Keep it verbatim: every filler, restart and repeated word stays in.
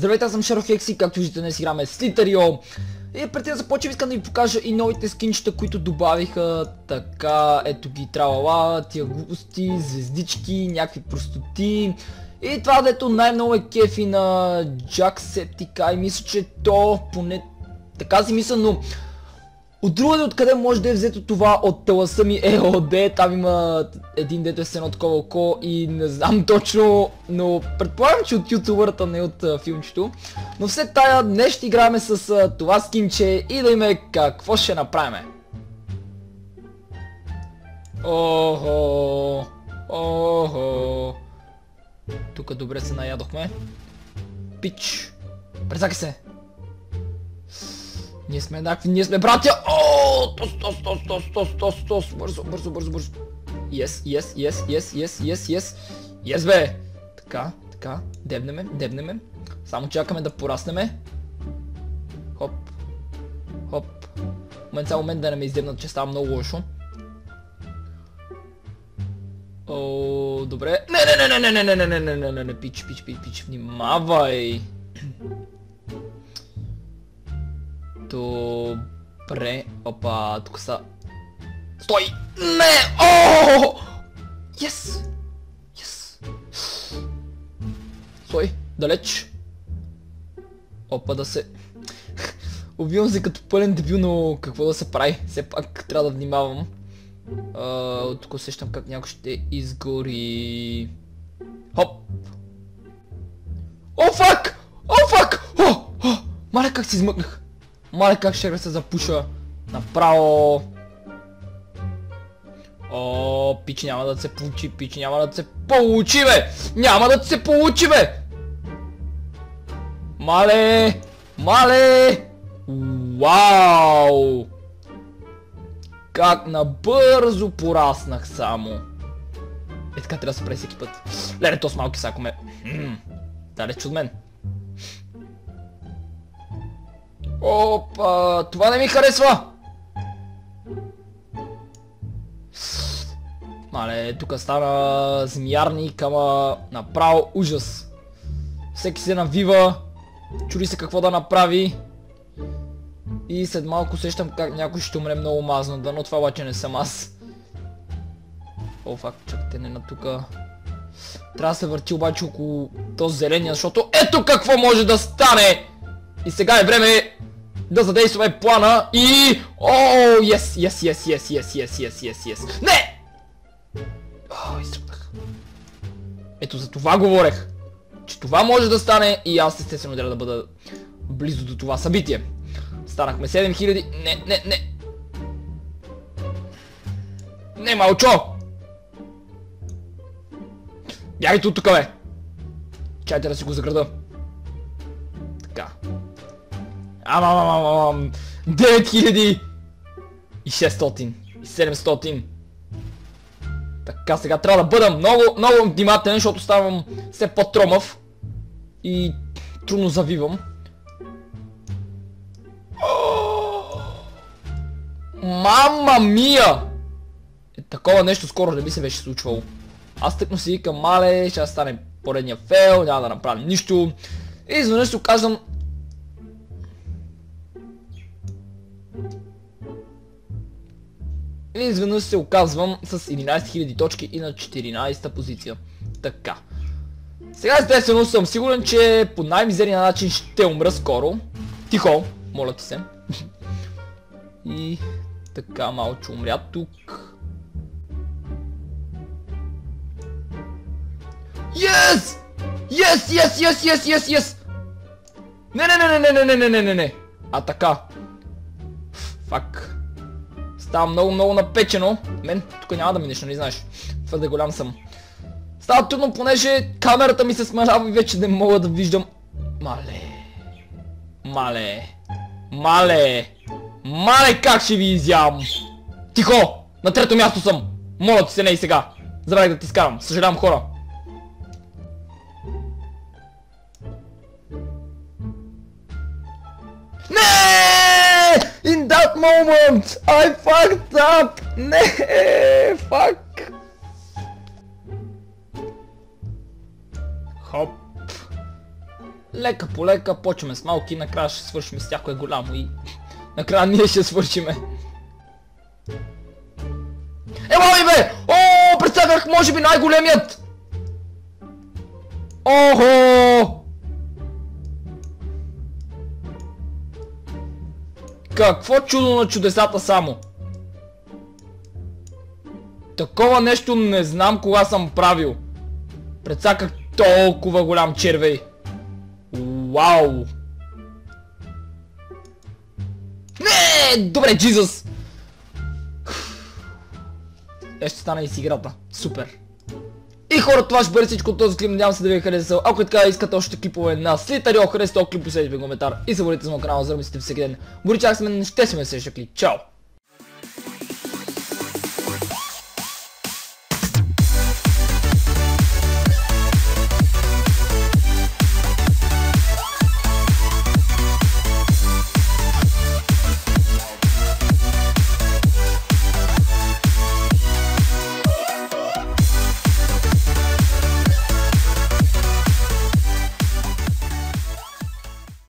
Здравейте, аз съм Шерохекси, както виждате днес играме с Литарио. И преди да започнем искам да ви покажа и новите скинчета, които добавиха. Така, ето ги, тралала, тия глупости, звездички, някакви простоти. И това, дето най-много е кефи на Джаксептика и мисля, че то поне така си мисля, но от другаде откъде може да е взето това от таласа ми ЕОД, там има един дето е с едно такова око и не знам точно, но предполагам, че от ютубърата, не от а, филмчето. Но все тая днес ще играем с а, това скинче и да име какво ще направим. Охо, охо. Тук добре се наядохме. Пич, презакай се. Ние сме еднакви, ние сме братя! Ооо! Тос, тос, тос, тос, тос, тос, тос, бързо, бързо, бързо, бързо. Yes, yes, yes, yes, yes, yes, yes. Yes, бе! Така, така, дебнеме, дебнеме. Само чакаме да пораснеме. Хоп, хоп. Момент, само момент да не ме издебнат, че става много лошо. О, добре. Не, не, не, не, не, не, не, не, не, не, не, пич, пич, пич, пич, внимавай. Добре, опа, тук са... Стой! Не! Ооо! Yes! Yes! Стой, далеч. Опа, да се... Убивам се като пълен дебил, но какво да се прави? Все пак трябва да внимавам. Uh, тук усещам как някой ще изгори. Хоп! О, фак! О, фак! О! О! Маля, как се измъкнах! Маля, как ще се запуша направо. О, пич, няма да се получи, пич, няма да се получи, бе! Няма да се получи, бе! Мале! Мале! Вау! Как набързо пораснах само. Е, така трябва да се прави всеки път. Леле, то с малки са, ако ме... Далеч от мен. Опа, това не ми харесва! Мале, тук стана змиярник, ама направо ужас. Всеки се навива, чуди се какво да направи. И след малко усещам как някой ще умре много мазно, дано това обаче не съм аз. О, факт, чакайте, не на тука. Трябва да се върти обаче около този зеления, защото ето какво може да стане! И сега е време да задействаме плана и... О, yes, yes, yes, yes, yes, yes, yes, yes, yes. Не! О, изтръпнах. Ето за това говорех. Че това може да стане и аз естествено трябва да бъда близо до това събитие. Станахме седем хиляди. Не, не, не. Не, малчо! Бягайте от тук, бе! Чайте да си го заграда. Така. Ама, ама, ама, ама. девет хиляди и шестстотин. И седемстотин. Така, сега трябва да бъда много, много внимателен, защото ставам все по-тромав. И трудно завивам. Мама мия! Е, такова нещо скоро не би се беше случвало. Аз тъкно си викам, мале, ще стане поредния фейл, няма да направим нищо. И изведнъж се оказвам... И изведнъж се оказвам с единайсет хиляди точки и на четиринайсета позиция. Така. Сега естествено съм сигурен, че по най-мизерния начин ще умра скоро. Тихо, моля ти се. И... Така, малче умря тук. Yes! Yes, yes, yes, yes, yes, yes! Не, не, не, не, не, не, не, не, не, не. А така. Фак. Става много, много напечено. Мен, тук няма да минеш, нали знаеш. Твърде голям съм. Става трудно, понеже камерата ми се смалява и вече не мога да виждам. Мале. Мале. Мале. Мале, как ще ви изям! Тихо! На трето място съм! Моля ти се, не и сега! Забравих да ти скарам, съжалявам, хора! Не! In that moment! I fucked up! Не! Fuck! Хоп! лека по лека, почваме с малки, накрая ще свършим с тях, кое е голямо и накрая ние ще свършиме. Ела ми бе! О, представях, може би най-големият! Охо! Какво чудо на чудесата само! Такова нещо не знам кога съм правил. Прецаках толкова голям червей. Вау! Не! Добре, Джизъс! Е, ще стане и с играта. Супер! И хора, това ще бъде всичко от този клип, надявам се да ви е харесал. Ако е така искате още клипове на Слитари, ако харесате този клип, поставете в коментар и се абонирайте за моят канал, за да мислите всеки ден. Боричак сме, ще сме следващия клип. Чао!